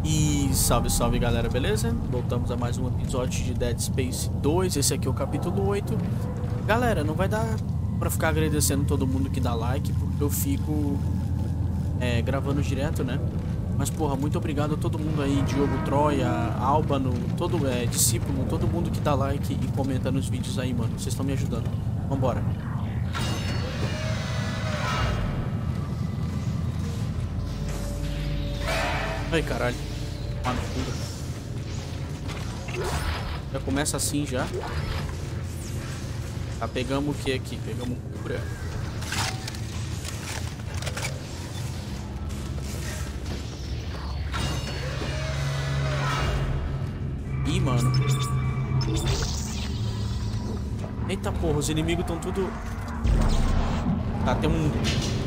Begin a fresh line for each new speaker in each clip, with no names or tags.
E salve, salve galera, beleza? Voltamos a mais um episódio de Dead Space 2, esse aqui é o capítulo 8. Galera, não vai dar pra ficar agradecendo todo mundo que dá like, porque eu fico gravando direto, né? Mas porra, muito obrigado a todo mundo aí, Diogo Troia, Albano, todo discípulo, todo mundo que dá like e comenta nos vídeos aí, mano. Vocês estão me ajudando. Vambora. Ai, caralho. Mano, já começa assim já. Tá, pegamos o que aqui? Pegamos cura. Ih, mano. Eita porra, os inimigos estão tudo... Tá, tem um...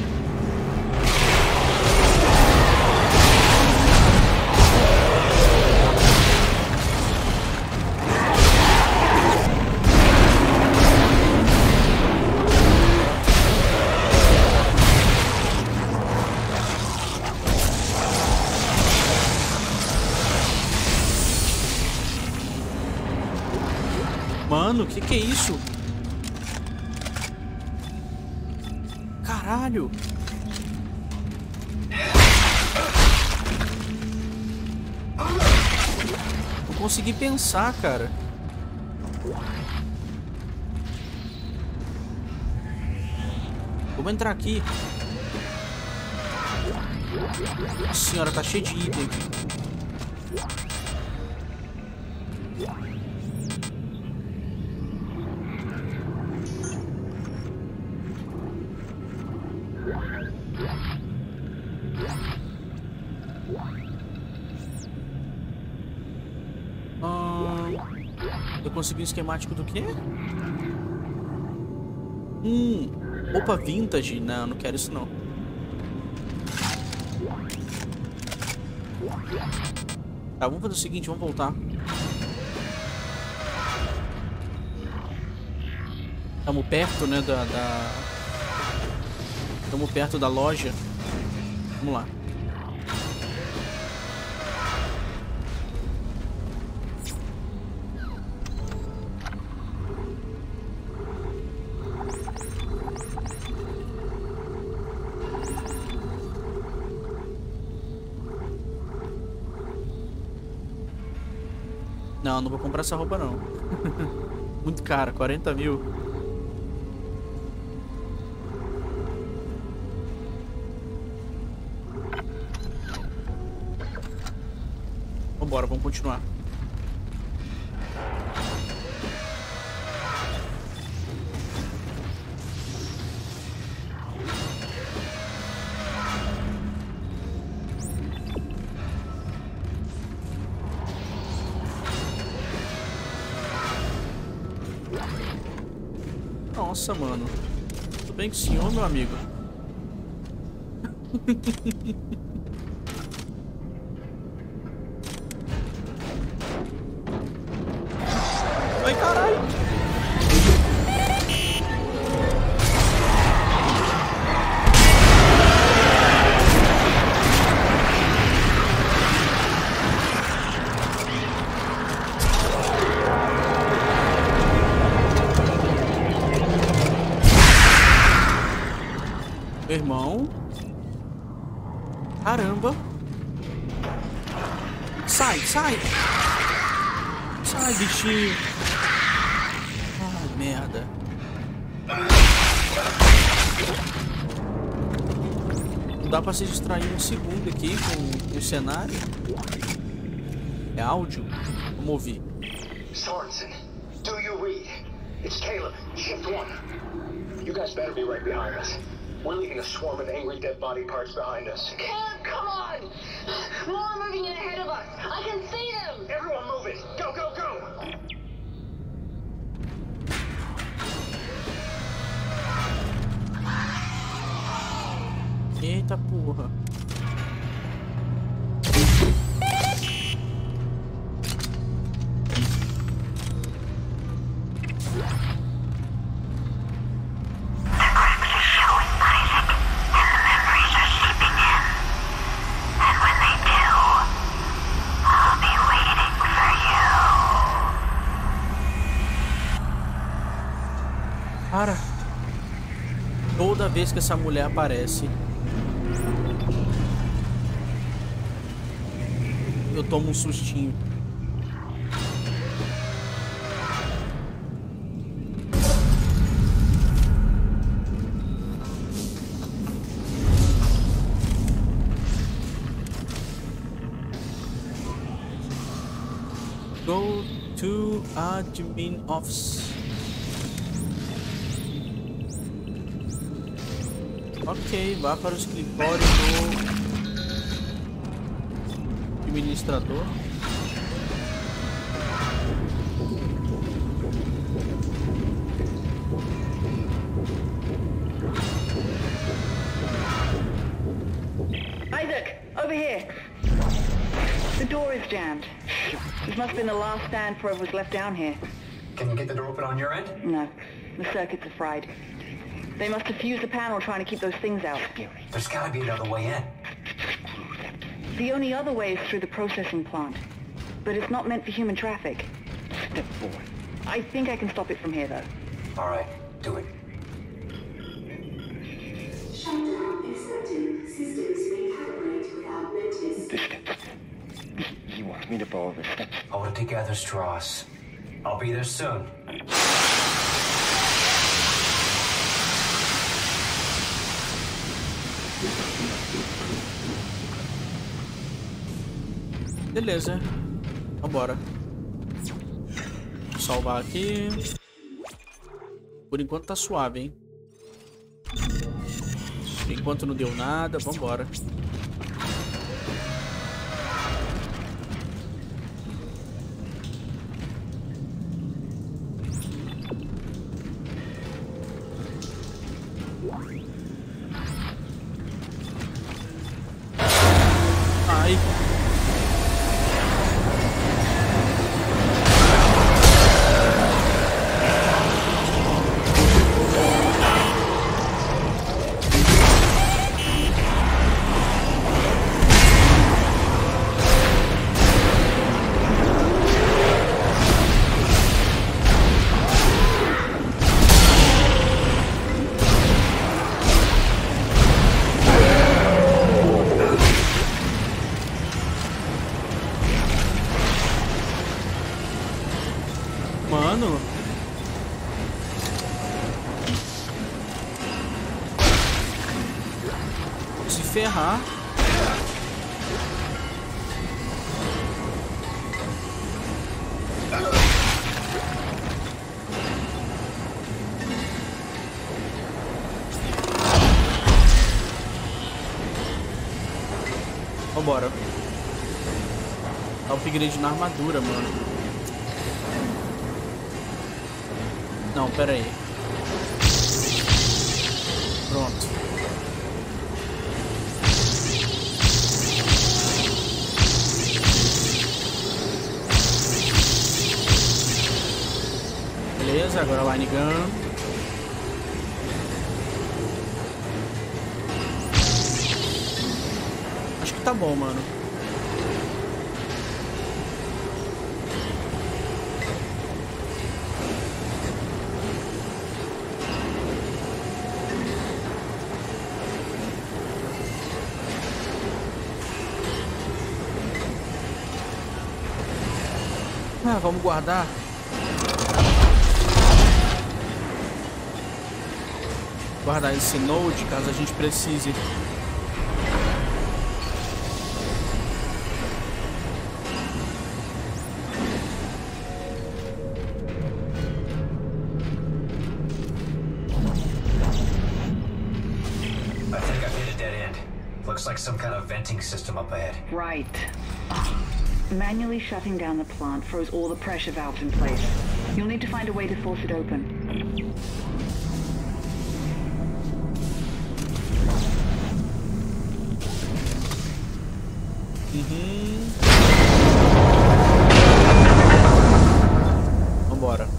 Mano, que é isso? Caralho! Não consegui pensar, cara. Vamos entrar aqui. Nossa senhora, tá cheio de item aqui. Eu consegui um esquemático do quê? Roupa vintage. Não, não quero isso não. Tá, vamos fazer o seguinte, vamos voltar. Estamos perto, né, Estamos perto da loja. Vamos lá. Não, não vou comprar essa roupa não. Muito cara, 40 mil. Vambora, vamos continuar. Nossa, mano. Tudo bem com o senhor, meu amigo? Ai, caralho! Meu irmão. Caramba. Sai, sai. Sai, bichinho. Ai, merda. Não dá pra se distrair um segundo aqui com o cenário. É áudio? Vamos ouvir.
Sorensen, do you read? It's Caleb, shift 1. You guys better be right behind us. We're leaving a swarm of angry dead body parts behind us.
Caleb, come on! More are moving in ahead of us. I can see them!
Everyone move it! Go, go, go!
Eita porra. vez que essa mulher aparece, eu tomo um sustinho. Go to admin office. Ok, vá para o escritório do administrador.
Isaac, over here. The door is jammed. This must have been the last stand Freud was left down here.
Can you get the door open on your end?
No, the circuits are fried. They must have fused the panel trying to keep those things out.
There's gotta be another way in.
The only other way is through the processing plant. But it's not meant for human traffic.
Step forward.
I think I can stop it from here, though.
All right, do it.
Shutdown accepted. Systems recalibrate without notice.
The steps. He wants me to follow the steps.
Hold it together, Strauss. I'll be there soon.
Beleza, vambora. Vou salvar aqui. Por enquanto tá suave, hein? Enquanto não deu nada, vambora. Ai. Mano. Se ferrar. Vambora. Dá upgrade na armadura, mano. Não, pera aí. Pronto. Beleza, agora line gun. Acho que tá bom, mano. Ah, vamos guardar. Guardar esse node caso a gente precise.
I think I've hit a dead end. Looks like some kind of venting system up ahead.
Right. Manually shutting down the plant froze all the pressure valves in place. You'll need to find a way to force it open.
Vambora.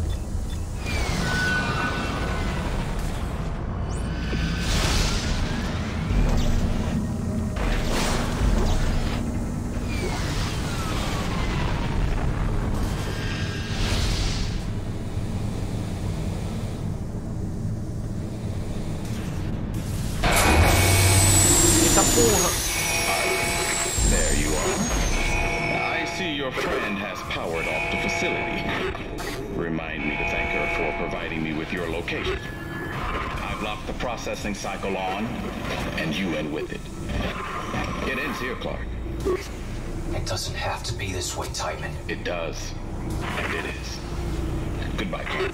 your friend has powered off the facility. Remind me to thank her for providing me with your location. I've locked the processing cycle on, and you in with it. It ends here, Clark.
It doesn't have to be this way, Titan.
It does, and it is. Goodbye, Clark.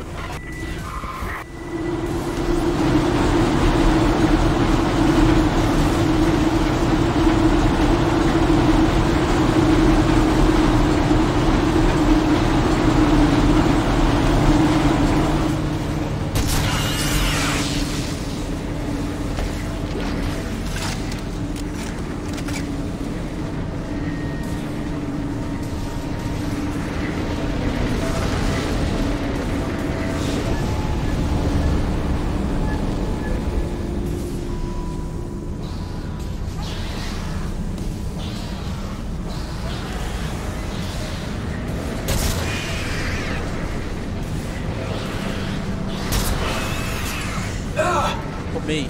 Bem.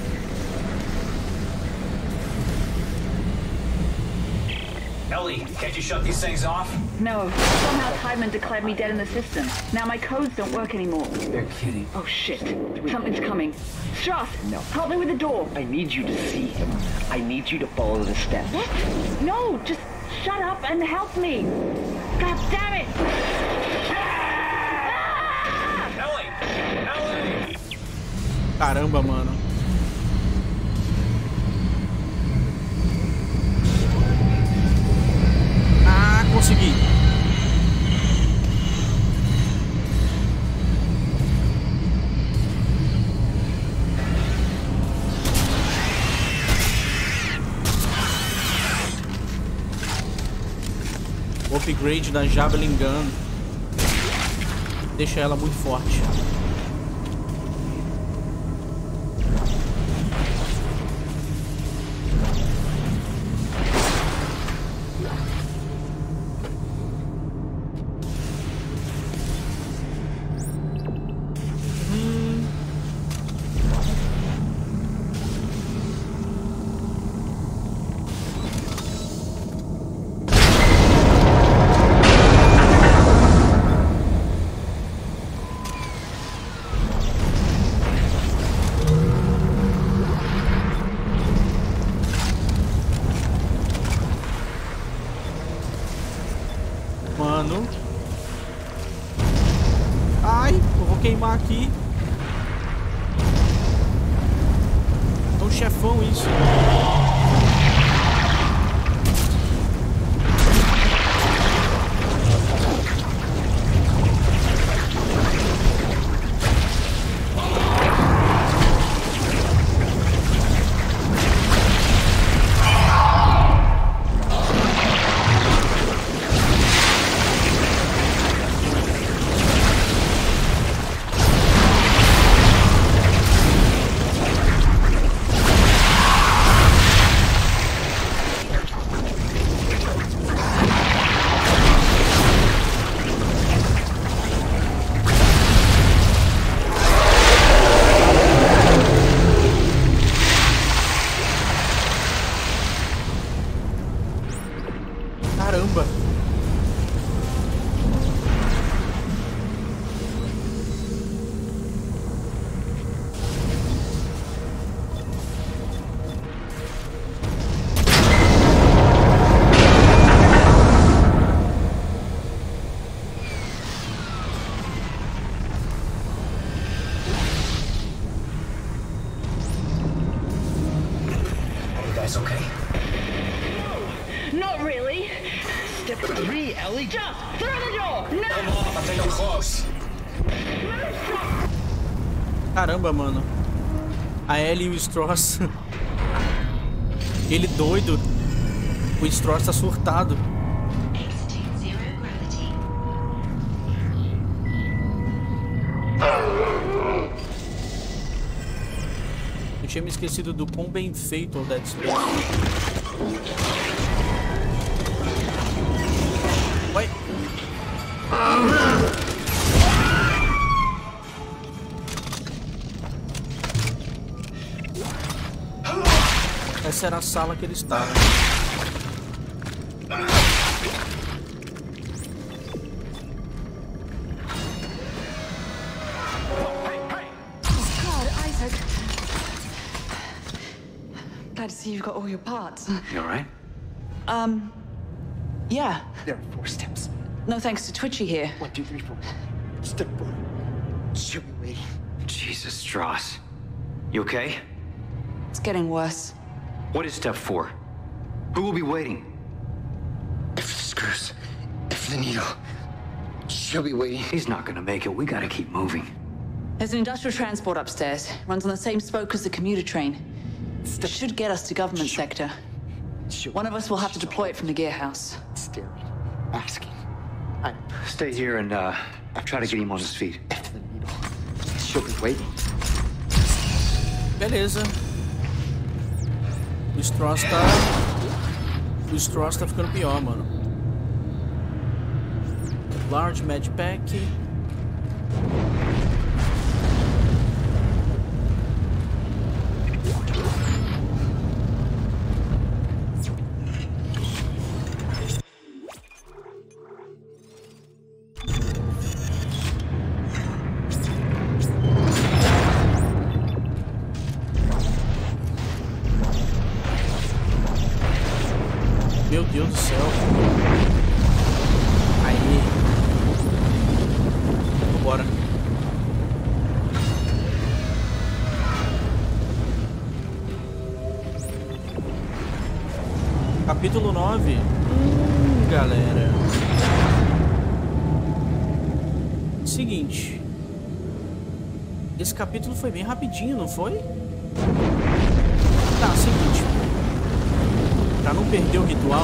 Ellie, can't you shut these things off?
No. Somehow Tideman declared me dead in the system. Now my codes don't work anymore.
You're kidding.
Oh shit. Something's coming. Strauss!
No.
Help me with the door.
I need you to see him. I need you to follow the steps.
What? No, just shut up and help me. God damn it! Ah!
Ellie! Ellie!
Caramba, mano. Ah, consegui. O upgrade da Javelin Gun deixa ela muito forte. Mano. Ai, eu vou queimar aqui. É um chefão isso. Caramba!
You guys okay?
Not really.
Step 3, Ellie.
Just through the door! No!
Come on, I think I'm close.
Caramba, mano. A Ellie e o Strauss. Ele doido. O Strauss tá surtado. Eu tinha me esquecido do quão bem feito o Dead Space. Oi. Essa era a sala que ele estava.
see you've got all your parts.
You alright?
Yeah.
There are 4 steps.
No thanks to Twitchy here.
1, 2, 3, 4. Step 1. She'll be waiting. Jesus, Strauss. You okay?
It's getting worse.
What is step 4? Who will be waiting?
If the screws, if the needle, she'll be waiting.
He's not gonna make it. We gotta keep moving.
There's an industrial transport upstairs. Runs on the same spoke as the commuter train. It should get us to government sector. One of us will have to deploy it from the gear house.
Staring, asking.
Stay here and try to get him on his feet.
If the needle, she'll be waiting.
Beleza. O Strauss tá ficando pior, mano. Large med pack. Meu Deus do céu. Aí. Bora. Capítulo 9. Galera. Seguinte. Esse capítulo foi bem rapidinho, não foi? Tá, seguinte. Pra não perder o ritual,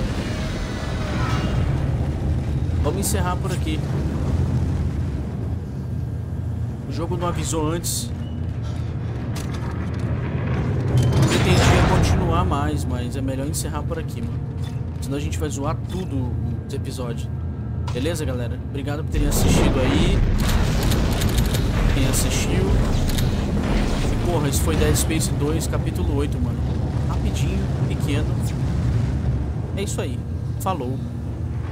vamos encerrar por aqui. O jogo não avisou antes. Eu pretendia continuar mais, mas é melhor encerrar por aqui, mano. Senão a gente vai zoar tudo os episódios. Beleza, galera? Obrigado por terem assistido aí. Quem assistiu. E, porra, esse foi Dead Space 2, capítulo 8, mano. Rapidinho, pequeno. É isso aí. Falou.